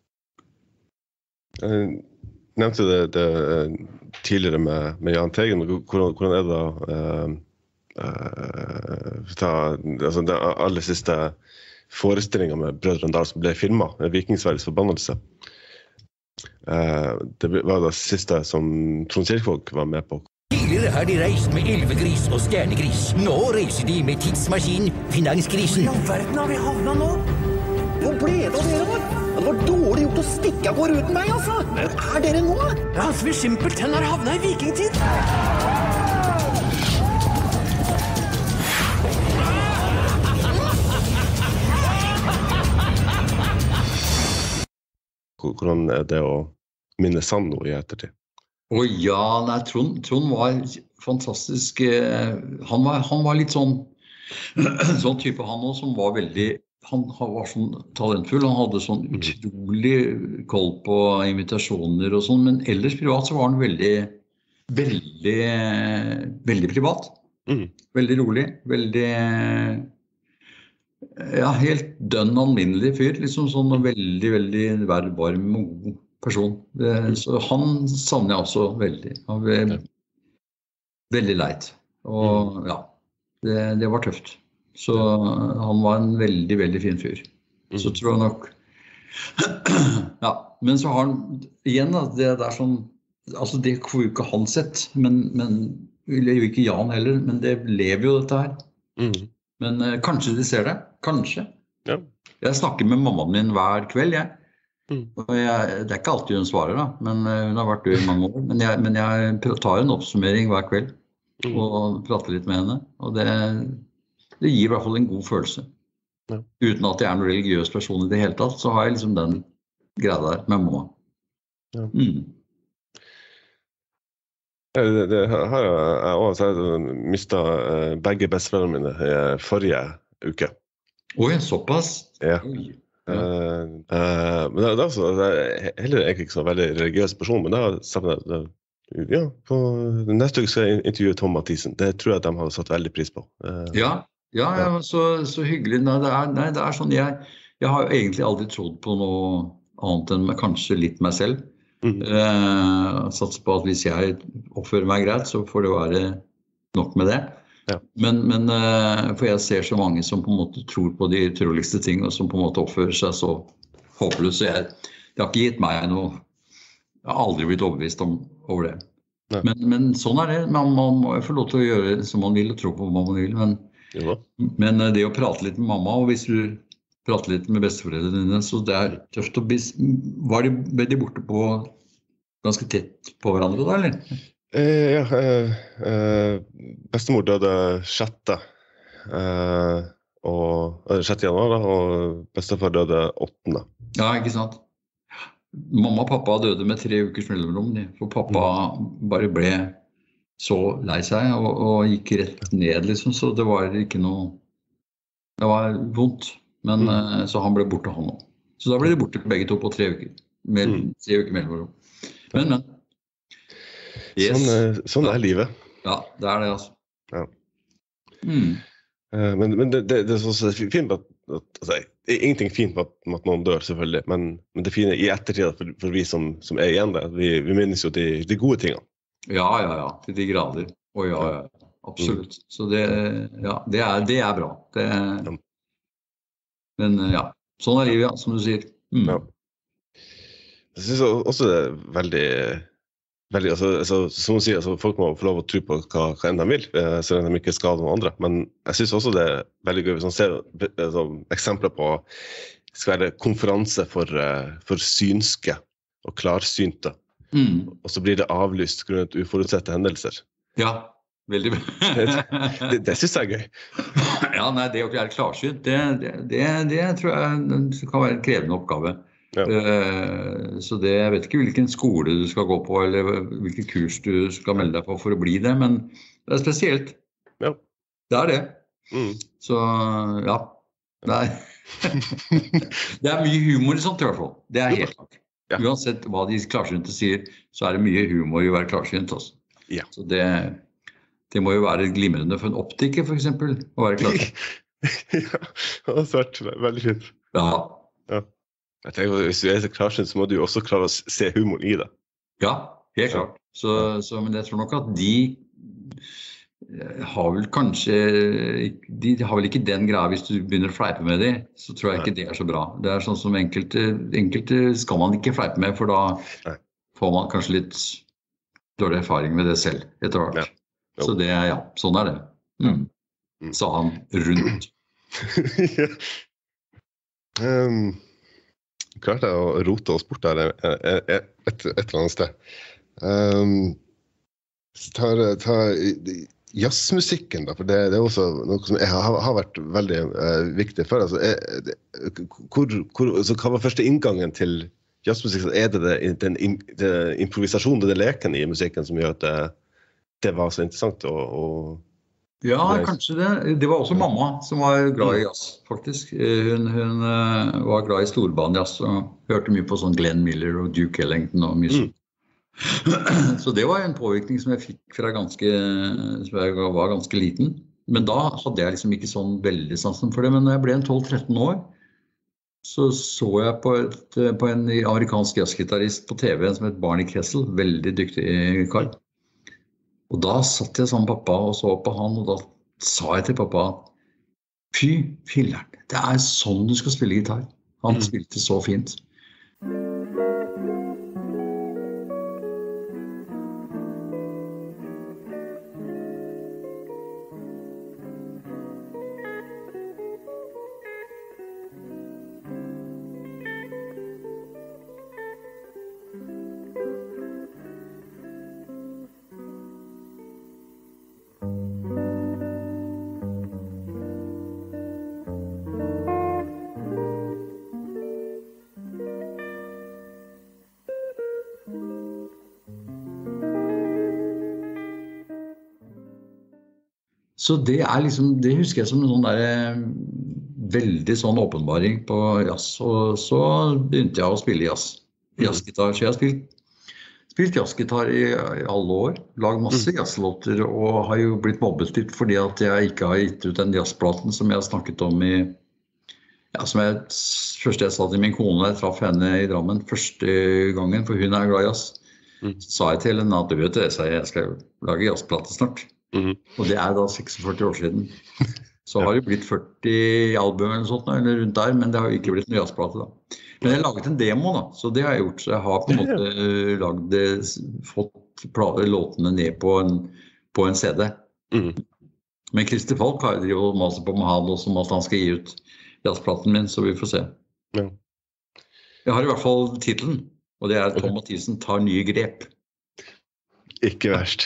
Jeg nevnte det, det tidligere med, med Jahn Teigen. Hvordan, hvordan er det da? Uh, uh, ta, altså, det aller siste forestillingen med Brødrene Dal som ble filmet, Vikingsverdes forbannelse. Uh, det var det siste som Trond Kirkevåg var med på. Tidligere har de reist med elvegris og stjernegris. Nå reiser de med tidsmaskin, finanskrisen. Hvor i all verden har vi havnet nå? Hvor ble det av dere, da? Det var dårlig gjort å stikke av gårde uten meg, altså. Hvor er dere nå? Ja, altså, vi simpelthen har havnet i vikingtid. Hvordan er det å minne sann noe i ettertid? Å ja, nei, Trond, Trond var fantastisk. Han var, han var litt sånn, sånn type han også, som var veldig, han var sånn talentfull. Han hadde sånn utrolig koll på invitasjoner og sånn, men ellers privat så var han veldig, veldig, veldig privat. Mm. Veldig rolig, veldig... Ja, helt dønn alminnelig fyr, liksom sånn veldig, veldig værvarm og god person. Det, så han savner jeg også veldig. Han var veldig leit. Og ja, det, det var tøft. Så han var en veldig, veldig fin fyr. Så tror jeg nok... Ja, men så har han igjen da, det der sånn... Altså det får jo ikke han sett, men, men det jo ikke Jan heller, men det lever jo dette her. Mm. Men uh, kanskje de ser det, kanskje. Ja. Jeg snakker med mammaen min hver kveld, jeg. Mm. Og jeg, det er ikke alltid hun svarer, da, men eh, hun har vært død i mange år. Men jeg, men jeg pr- tar en oppsummering hver kveld Mm. og prater litt med henne. Og det, det gir i hvert fall en god følelse. Ja. Uten at jeg er noen religiøs person i det hele tatt, så har jeg liksom den greia der med mamma. Ja. Mm. Ja, Det, det har jeg, jeg også mistet eh, begge besteforeldrene mine eh, forrige uke. Oi, såpass? Ja. Oi. Eh, eh, men det, det er også, det er heller egentlig ikke så veldig religiøs person, men da savner jeg det. Ja, på neste uke skal jeg intervjue Tom Mathisen. Det tror jeg de har satt veldig pris på. Eh, Ja, ja, ja så, så hyggelig. Nei, det er, nei, det er sånn, jeg, jeg har jo egentlig aldri trodd på noe annet enn kanskje litt meg selv. Mhm. Eh, satser på at hvis jeg oppfører meg greit, så får det være nok med det. Ja. Men, men eh, for jeg ser så mange som på en måte tror på de utroligste ting, og som på en måte oppfører seg så håpløst. Så jeg, det har ikke gitt meg noe. Jeg har aldri blitt overbevist om, over det. Nei. Men, men sånn er det. Man, man må få lov til å gjøre som man vil og tro på hva man vil. Men, Jo da. men eh, det å prate litt med mamma, og hvis du prater litt med besteforeldrene dine, så det er tøft å bli... Var de, ble de borte på ganske tett på hverandre da, eller? Eh, ja, eh, eh, bestemor døde sjette, eh, og, eh, sjette januar, da, og bestefar døde åttende. Ja, ikke sant? Mamma og pappa døde med tre ukers mellomrom, de. For pappa bare ble så lei seg og, og gikk rett ned, liksom, så det var ikke noe... Det var vondt, men Mm. eh, så han ble borte han også. Så da ble de borte begge to på tre uker. Med Mm. tre uker mellomrom. Men, men. Yes. Sånn, eh, sånn er livet. Ja, det er det, altså. Ja. Mm. Eh, Men, men det, det, det er så fint at, at altså, det er ingenting fint med at, med at noen dør, selvfølgelig, men, men det fine i ettertid for, for vi som, som er igjen der, vi, vi minnes jo de, de gode tingene. Ja, ja, ja, til de grader. Å ja, ja, absolutt. Så det, ja, det er, det er bra. Det, Ja. men ja, sånn er livet, ja, som du sier. Mm. Ja. Jeg synes også det er veldig, veldig altså, altså, som du sier, altså, folk må få lov å tro på hva, hva enn de vil, eh, så lenge de ikke skader noen andre. Men jeg synes også det er veldig gøy hvis man ser altså, eksempler på skal være konferanse for, eh, for synske og klarsynte. Mm. Og så blir det avlyst grunnet uforutsette hendelser. Ja, veldig bra. Det, det synes jeg er gøy. Ja, nei, det å være klarsynt, det, det, det, det tror jeg kan være en krevende oppgave. Ja. Eh, Så det, jeg vet ikke hvilken skole du skal gå på, eller hvilken kurs du skal melde deg på for å bli det, men det er spesielt. Ja. Det er det. Mm. Så ja, nei. Det er mye humor i sånt i hvert fall. Det er helt klart. Ja. Uansett hva de klarsynte sier, så er det mye humor i å være klarsynt. Altså. Ja. Så det, det må jo være glimrende for en optiker, for eksempel, å være klarsynt. Ja, det har vært veldig fint. Ja, Ja. Jeg tenker, hvis du er så klarsynt, så må du jo også klare å se humor i det. ja helt klart. Så, så, men jeg tror nok at de eh, har vel kanskje, de har vel ikke den greia hvis du begynner å fleipe med dem, så tror jeg ikke det er så bra. Det er sånn som enkelte, enkelte skal man ikke fleipe med, for da Nei. får man kanskje litt dårlig erfaring med det selv, etter hvert. Ja. Så det, ja, sånn er det. Mm. Mm. Sa han rundt. Ja. um, klarte jeg å rote oss bort der et, et, et eller annet sted. Um, tar, tar jazzmusikken da, for det, det er også noe som jeg har, har vært veldig uh, viktig for. Altså, er, det, hvor, hvor, så hva var første inngangen til jazzmusikk? Er det, det den det improvisasjonen, det leken i musikken som gjør at det, det var så interessant å, å Ja, kanskje det. Det var også mamma som var glad i jazz, faktisk. Hun, hun uh, var glad i storbanejazz og hørte mye på sånn Glenn Miller og Duke Ellington og mye sånt. Mm. Så det var en påvirkning som jeg fikk fra ganske, som jeg var ganske liten. Men da hadde jeg liksom ikke sånn veldig sansen for det. Men når jeg ble en tolv tretten år, så så jeg på, et, på en amerikansk jazzgitarist på T V som het Barney Kessel, veldig dyktig kar. Og da satt jeg sammen med pappa og så på han, og da sa jeg til pappa, fy filleren, det er sånn du skal spille gitar. Han mm. spilte så fint. så det er liksom, det husker jeg som en sånn der veldig sånn åpenbaring på jazz, og så begynte jeg å spille jazz, jazzgitar, så jeg har spilt Spilt jazzgitar i, i alle år, lagd masse jazzlåter og har jo blitt mobbet litt fordi at jeg ikke har gitt ut den jazzplaten som jeg har snakket om i, ja, som jeg, første jeg sa til min kone, jeg traff henne i Drammen første gangen, for hun er glad i jazz. Så sa jeg til henne at du vet det, jeg sa jeg skal lage jazzplate snart. Mm. Og det er da seksogførti år siden. Så har det blitt førti album eller sånt, eller rundt der, men det har jo ikke blitt noe jazzplate da. Men jeg har laget en demo da, så det har jeg gjort, så jeg har på en måte laget det, fått låtene ned på en, på en C D. Mm. Men Christer Falk har jo maset på med han også, om at han skal gi ut jazzplaten min, så vi får se. Ja. Jeg har i hvert fall titlen, og det er Tom Mathisen tar nye grep. Ikke verst.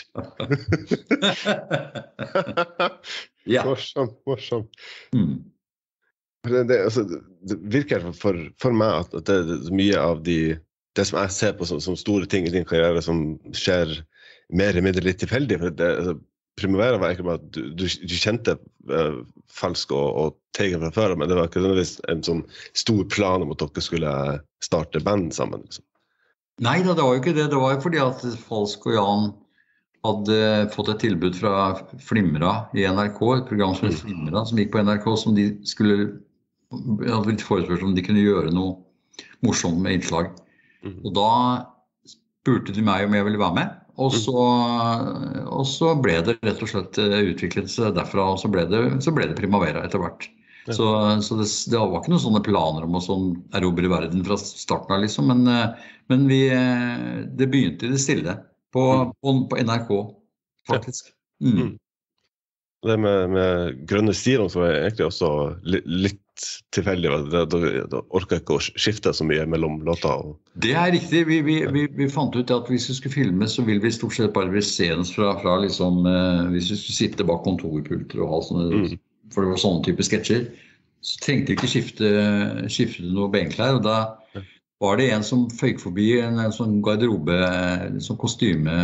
Ja. Morsom, morsom. Mm. Det, det, altså, det virker for, for meg at, at det er mye av de, det som jeg ser på som, som store ting i din karriere som skjer mer eller mindre litt tilfeldig. For det, altså, Primavera var ikke bare at du, du, du kjente uh, Falsk og, og Teigen fra før, men det var ikke nødvendigvis en sånn stor plan om at dere skulle starte band sammen. Liksom. Nei, da, det var jo ikke det. Det var jo fordi at Falsk og Jan hadde fått et tilbud fra Flimra i N R K, et program som het Flimra, som gikk på N R K, som de skulle jeg hadde litt forespørsel om de kunne gjøre noe morsomt med innslag. Mm. Og da spurte de meg om jeg ville være med, og så, mm. og så ble det rett og slett utviklet seg derfra, og så ble det, så ble det Primavera etter hvert. Ja. Så, så det, det var ikke noen sånne planer om å sånn erobre verden fra starten av, liksom, men, men vi, det begynte i det stille på, mm. på, på N R K, faktisk. Ja. Mm. Det med, med grønne stilen så var egentlig også litt, litt tilfeldig, da, da, da orket jeg ikke å skifte så mye mellom låter. Og... Det er riktig, vi, vi, vi, vi fant ut at hvis vi skulle filme, så vil vi stort sett bare bli seende fra, fra liksom, eh, hvis vi skulle sitte bak kontorpulter og ha sånne, mm. for det var sånne type sketsjer, så trengte vi ikke skifte, skifte noe benklær, og da var det en som føyk forbi en, en sånn garderobe, en sånn kostyme,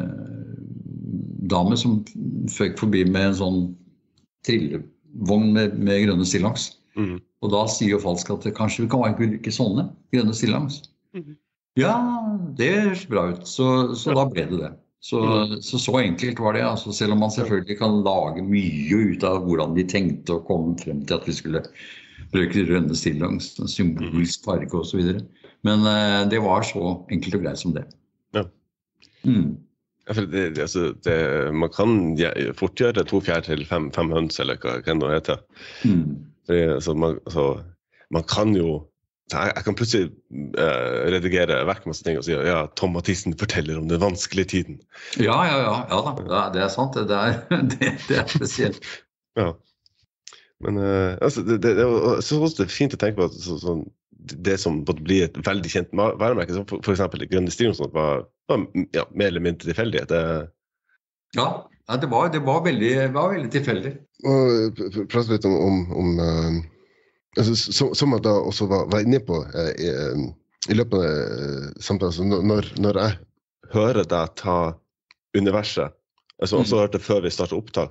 dame som føk forbi med en sånn trillevogn med, med grønne stillongs. Mm. Og da sier jo Falsk at kanskje vi kan bruke sånne grønne stillongs. Mm. Ja, det ser bra ut. Så, så da ble det det. Så, mm. så så enkelt var det. Altså, selv om man selvfølgelig kan lage mye ut av hvordan de tenkte å komme frem til at vi skulle bruke grønne stillongs, symbolsk farge og så videre. Men uh, det var så enkelt og greit som det. Ja. Mm. Ja, for det, altså, det, man kan fort gjøre to fjerde til fem, fem høns, eller hva kan det hete. Mm. Fordi, altså, man, altså, man kan jo, jeg, jeg kan plutselig uh, redigere vekk masse ting og si, ja, Tom Mathisen forteller om den vanskelige tiden. Ja, ja, ja, ja da, ja, det er sant, det er, det, det er spesielt. Ja, men uh, altså, det, det, det, så også det er fint å tenke på at så, sånn, det som blir et veldig kjent varemerke, som for, for eksempel grønne stilen, sånn, var, var ja, mer eller mindre tilfeldig. Det... Ja, det var, det var, veldig, var veldig tilfeldig. Og prate litt om, om, om uh, altså, som, som jeg da også var, var inne på uh, i, uh, i løpet av uh, samtalen, altså, når, når jeg hører deg ta universet, altså, også hørte før vi startet opptak,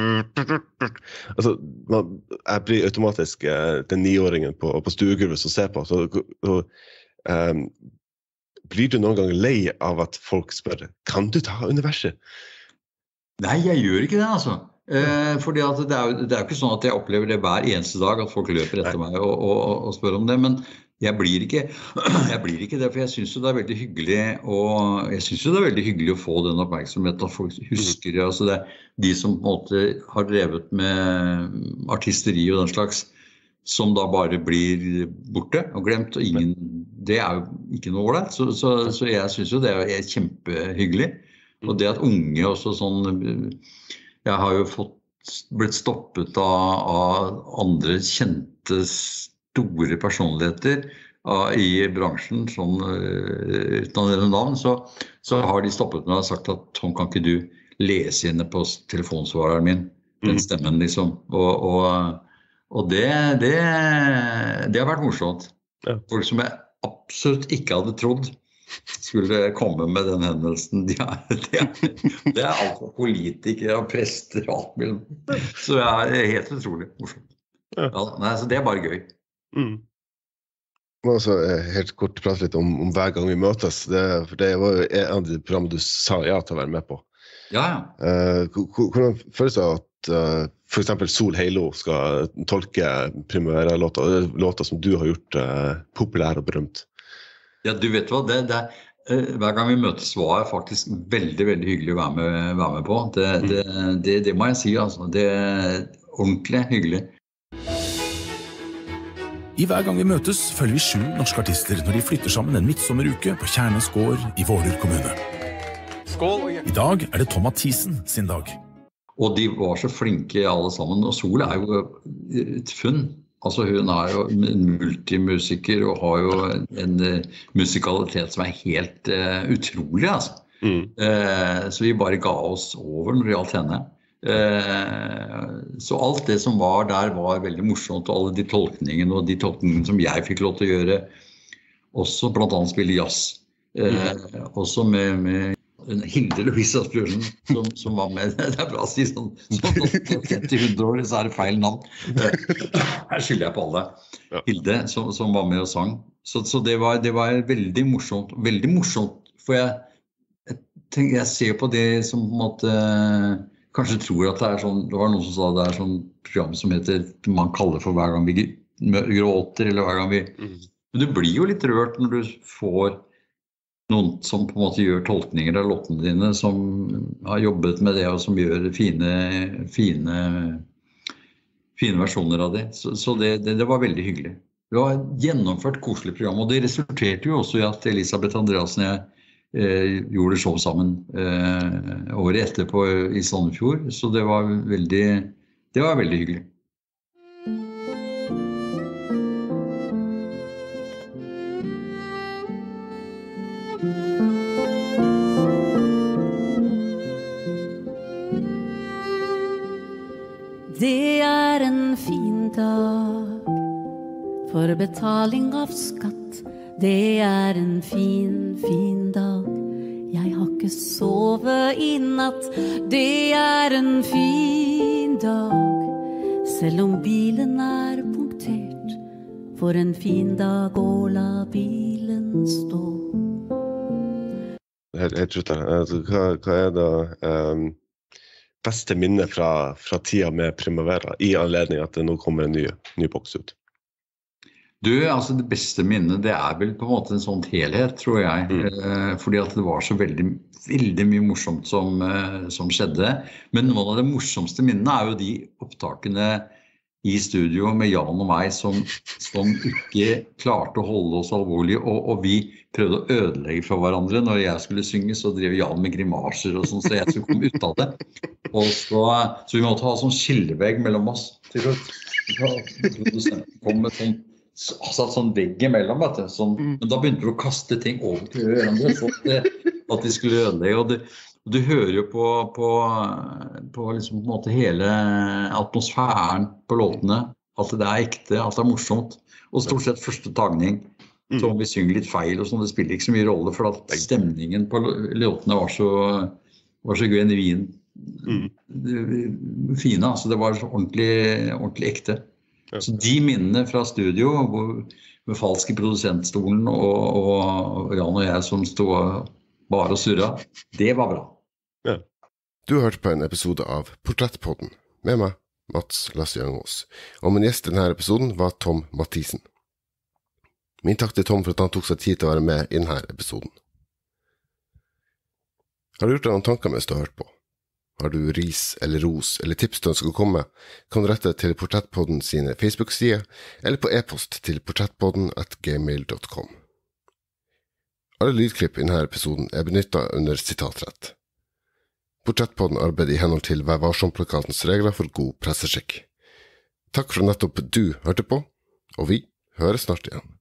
altså, man, jeg blir automatisk uh, den niåringen på, på stuegulvet som ser på, så, så um, blir du noen gang lei av at folk spør, kan du ta universet? Nei, jeg gjør ikke det, altså. Eh, fordi at det er, jo, det er jo ikke sånn at jeg opplever det hver eneste dag at folk løper etter meg og, og, og spør om det, men jeg blir ikke, jeg blir ikke det, for jeg synes jo det er veldig hyggelig, og jeg synes jo det er veldig hyggelig å få den oppmerksomheten at folk husker, altså det er de som på en måte har drevet med artisteri og den slags, som da bare blir borte og glemt, og ingen, det er jo ikke noe over det, så, så, så jeg synes jo det er kjempehyggelig. Og det at unge også sånn, jeg har jo fått, blitt stoppet av, av andre kjente store personligheter av, i bransjen, sånn, uten å nevne navn, så, så har de stoppet meg og sagt at Tom, kan ikke du lese inne på telefonsvareren min, den stemmen liksom, og, og, og det, det, det har vært morsomt. Folk som jeg absolutt ikke hadde trodd skulle komme med den hendelsen. De er, det, er, det er alt for politikere og prester og alt mulig. Så det er helt utrolig morsomt. Ja, nei, så det er bare gøy. Mm. Jeg må også helt kort prate litt om, om hver gang vi møtes. Det, for det var jo en av de programmene du sa ja til å være med på. Ja, ja. Uh, hvordan føles det at uh, for eksempel Sol Heilo skal tolke Primavera-låter, låter som du har gjort uh, populær og berømt? Ja, du vet hva, det, det, uh, hver gang vi møtes var det faktisk veldig, veldig hyggelig å være med, være med på. Det, mm. det, det, det må jeg si, altså. Det er ordentlig hyggelig. I hver gang vi møtes følger vi sju norske artister når de flytter sammen en midtsommeruke på Kjærnes gård i Våler kommune. Skål! I dag er det Tom Mathisen sin dag. Og de var så flinke alle sammen, og Sol er jo et funn. Altså hun er jo en multimusiker og har jo en, en uh, musikalitet som er helt uh, utrolig, altså. Mm. Uh, så vi bare ga oss over når det gjaldt henne. Uh, så alt det som var der var veldig morsomt, og alle de tolkningene og de tolkningene som jeg fikk lov til å gjøre, også blant annet spille jazz. Uh, mm. Også med... med Hilde Louise Asbjørnsen som, som var med. Det er bra å si sånn, sånn tretti hundre år, så er det feil navn. Her skylder jeg på alle. Hilde som, som var med og sang. Så, så det, var, det var veldig morsomt. Veldig morsomt, for jeg, jeg, tenker, jeg ser på det som på en måte, kanskje tror at det er sånn, det var noen som sa det er sånn program som heter, man kaller for hver gang vi gråter, eller hver gang vi... Men du blir jo litt rørt når du får noen som på en måte gjør tolkninger av låtene dine, som har jobbet med det, og som gjør fine, fine, fine versjoner av det. Så, så det, det, det var veldig hyggelig. Det var et gjennomført koselig program, og det resulterte jo også i at Elisabeth Andreasen og jeg eh, gjorde show sammen eh, året etterpå i Sandefjord, så det var veldig, det var veldig hyggelig. Det er en fin dag for betaling av skatt. Det er en fin, fin dag. Jeg har ikke sovet i natt. Det er en fin dag, selv om bilen er punktert. For en fin dag å la bilen stå. Helt, helt slutt her. Altså, hva, hva er det... Um beste minne fra, fra tida med Primavera, i anledning at det nå kommer en ny, ny boks ut? Du, altså det beste minnet, det er vel på en måte en sånn helhet, tror jeg. Mm. Eh, fordi at det var så veldig, veldig mye morsomt som, eh, som skjedde. Men noen av de morsomste minnene er jo de opptakene i studio med Jan og meg som, som ikke klarte å holde oss alvorlig, og, og vi prøvde å ødelegge for hverandre. Når jeg skulle synge, så drev Jan med grimaser og sånn, så jeg skulle komme ut av det. Og så, så vi måtte ha sånn skillevegg mellom oss. Til å komme med sånn, satt sånn vegg imellom, vet du. Sånn, men da begynte vi å kaste ting over til hverandre, så at, at de skulle ødelegge. Og det, du hører jo på, på, på liksom på en måte hele atmosfæren på låtene, at det er ekte, at det er morsomt. Og stort sett første tagning, så om vi synger litt feil og sånn, det spiller ikke så mye rolle, for at stemningen på låtene var så, var så genuin, mm. fine, altså det var så ordentlig, ordentlig ekte. Ja. Så de minnene fra studio, hvor, med falsk i produsentstolen, og, og, og Jan og jeg som stod bare og surra, det var bra. Ja. Du har hørt på en episode av Portrettpodden, med meg, Mats Lasse-Jangås, og min gjest i denne episoden var Tom Mathisen. Min takk til Tom for at han tok seg tid til å være med i denne episoden. Har du gjort deg noen tanker mens du har hørt på? Har du ris eller ros eller tips til ønsker å komme, kan du rette til Portrettpodden sine Facebook-sider, eller på e-post til portrettpodden at gmail dot com. Alle lydklipp i denne episoden er benyttet under sitatrett. Portrettpodden arbeider i henhold til Vær varsom-plakatens regler for god presseskikk. Takk for at nettopp du hørte på, og vi høres snart igjen.